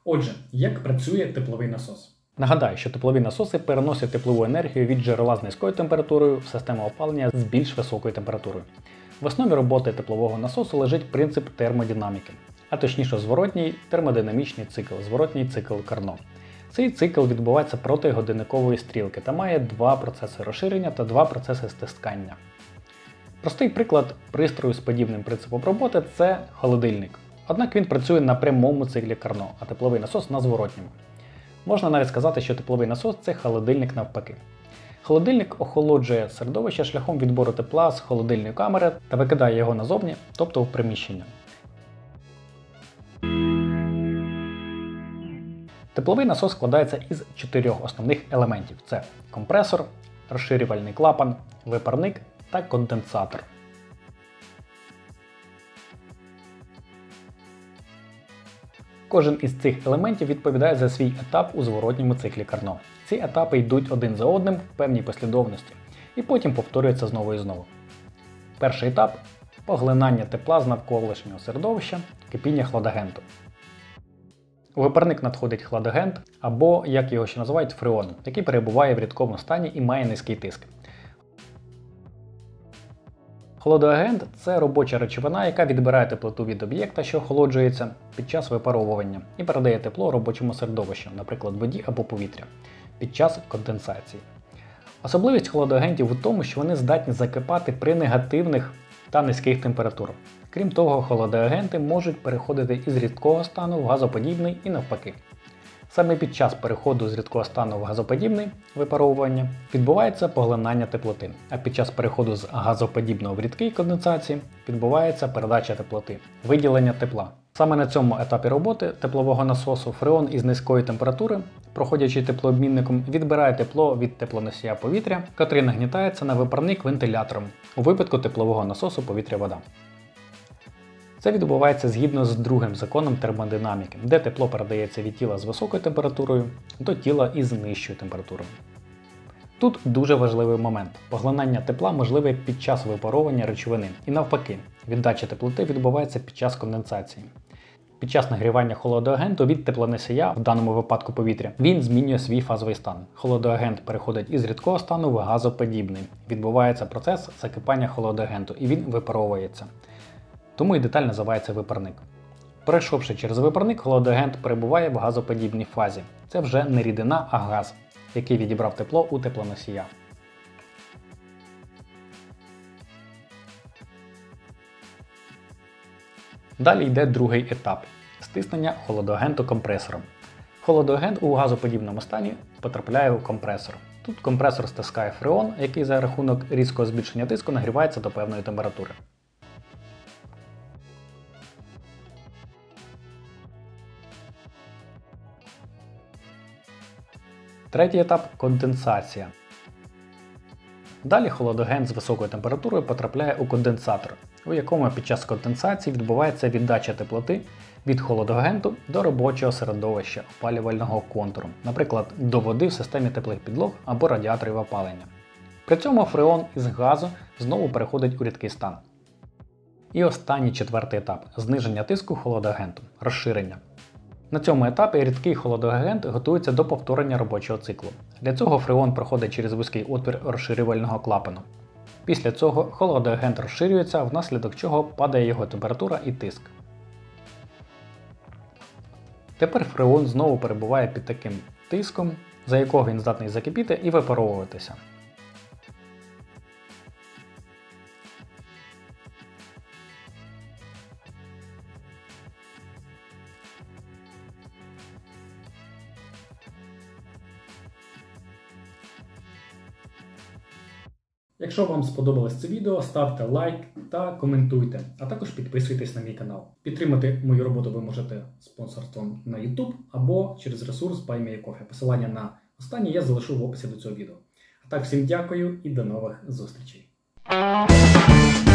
Отже, як працює тепловий насос? Нагадаю, що теплові насоси переносять теплову енергію від джерела з низькою температурою в систему опалення з більш високою температурою. В основі роботи теплового насосу лежить принцип термодинаміки, а точніше зворотній термодинамічний цикл, зворотній цикл Карно. Цей цикл відбувається проти годинникової стрілки та має два процеси розширення та два процеси стискання. Простий приклад пристрою з подібним принципом роботи – це холодильник. Однак він працює на прямому циклі Карно, а тепловий насос на зворотньому. Можна навіть сказати, що тепловий насос – це холодильник навпаки. Холодильник охолоджує середовище шляхом відбору тепла з холодильної камери та викидає його назовні, тобто в приміщення. Тепловий насос складається із 4 основних елементів – це компресор, розширювальний клапан, випарник та конденсатор. Кожен із цих елементів відповідає за свій етап у зворотньому циклі Карно. Ці етапи йдуть один за одним в певній послідовності і потім повторюються знову і знову. Перший етап – поглинання тепла з навколишнього середовища, кипіння хладагенту. У випарник надходить хладагент або, як його ще називають, фреон, який перебуває в рідкому стані і має низький тиск. Холодоагент – це робоча речовина, яка відбирає теплоту від об'єкта, що охолоджується під час випаровування, і передає тепло робочому середовищу, наприклад, воді або повітря, під час конденсації. Особливість холодоагентів у тому, що вони здатні закипати при негативних та низьких температурах. Крім того, холодоагенти можуть переходити із рідкого стану в газоподібний і навпаки. Саме під час переходу з рідкого стану в газоподібний випаровування відбувається поглинання теплоти, а під час переходу з газоподібного в рідкий конденсації відбувається передача теплоти, виділення тепла. Саме на цьому етапі роботи теплового насосу фреон із низької температури, проходячи теплообмінником, відбирає тепло від теплоносія повітря, котрий нагнітається на випарник вентилятором, у випадку теплового насосу повітря-вода. Це відбувається згідно з другим законом термодинаміки, де тепло передається від тіла з високою температурою до тіла із нижчою температурою. Тут дуже важливий момент. Поглинання тепла можливе під час випаровування речовини і навпаки, віддача теплоти відбувається під час конденсації. Під час нагрівання холодоагенту від теплоносія, в даному випадку повітря, він змінює свій фазовий стан. Холодоагент переходить із рідкого стану в газоподібний. Відбувається процес закипання холодоагенту і він випаровується. Тому і деталь називається випарник. Пройшовши через випарник, холодоагент перебуває в газоподібній фазі. Це вже не рідина, а газ, який відібрав тепло у теплоносія. Далі йде другий етап – стиснення холодоагенту компресором. Холодоагент у газоподібному стані потрапляє у компресор. Тут компресор стискає фреон, який за рахунок різкого збільшення тиску нагрівається до певної температури. Третій етап – конденсація. Далі холодоагент з високою температурою потрапляє у конденсатор, у якому під час конденсації відбувається віддача теплоти від холодоагенту до робочого середовища опалювального контуру, наприклад, до води в системі теплих підлог або радіаторів опалення. При цьому фреон із газу знову переходить у рідкий стан. І останній четвертий етап – зниження тиску холодоагенту, розширення. На цьому етапі рідкий холодоагент готується до повторення робочого циклу. Для цього фреон проходить через вузький отвір розширювального клапану. Після цього холодоагент розширюється, внаслідок чого падає його температура і тиск. Тепер фреон знову перебуває під таким тиском, за якого він здатний закипіти і випаровуватися. Якщо вам сподобалось це відео, ставте лайк та коментуйте, а також підписуйтесь на мій канал. Підтримати мою роботу ви можете спонсорством на YouTube або через ресурс BuyMeACoffee. Посилання на останнє я залишу в описі до цього відео. А так, всім дякую і до нових зустрічей.